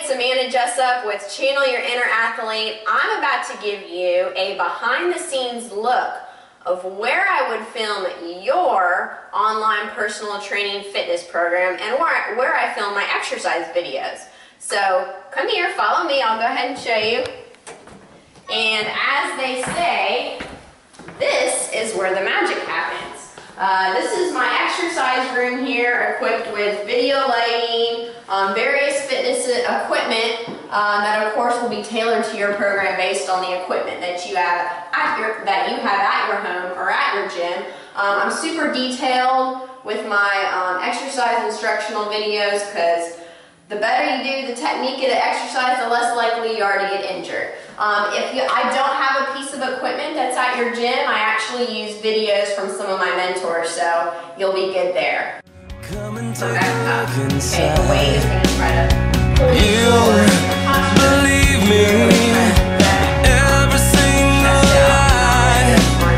it's Amanda Jessup with Channel Your Inner Athlete. I'm about to give you a behind-the-scenes look of where I would film your online personal training fitness program and where I film my exercise videos. So come here, follow me, I'll go ahead and show you. And as they say, this is where the magic happens. This is my exercise room here, equipped with video lighting, various fitness equipment that of course will be tailored to your program based on the equipment that you have at your home or at your gym. I'm super detailed with my exercise instructional videos because the better you do the technique of the exercise, the less likely you are to get injured. I don't have a piece of equipment that's at your gym, I actually use videos from some of my mentors, so you'll be good there. Come and So back up. Okay, the weight is going to try to pull you forward. believe me, every single lie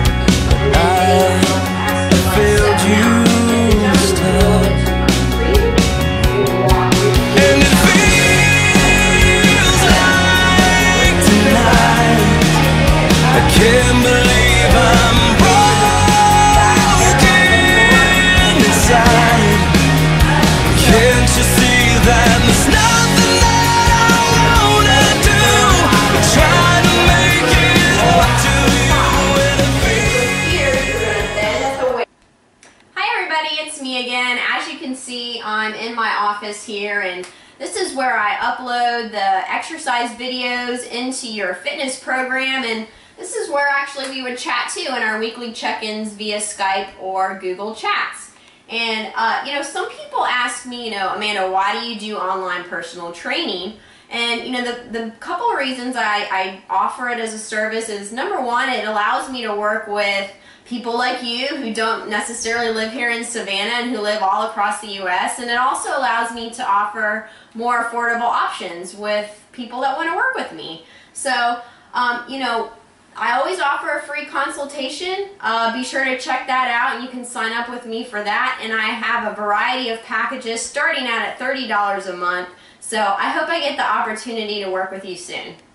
I failed you. Can't believe I'm broken inside. Can't you see that there's nothing that I wanna do but try to make it up to you and it feels. Hi everybody, it's me again. As you can see, I'm in my office here, and this is where I upload the exercise videos into your fitness program, and this is where actually we would chat too in our weekly check-ins via Skype or Google Chats. And some people ask me, Amanda, why do you do online personal training? And the couple of reasons I offer it as a service is, number one, it allows me to work with people like you who don't necessarily live here in Savannah and who live all across the U.S. And it also allows me to offer more affordable options with people that want to work with me. So, I always offer a free consultation. Be sure to check that out, and you can sign up with me for that. And I have a variety of packages starting out at $30 a month. So I hope I get the opportunity to work with you soon.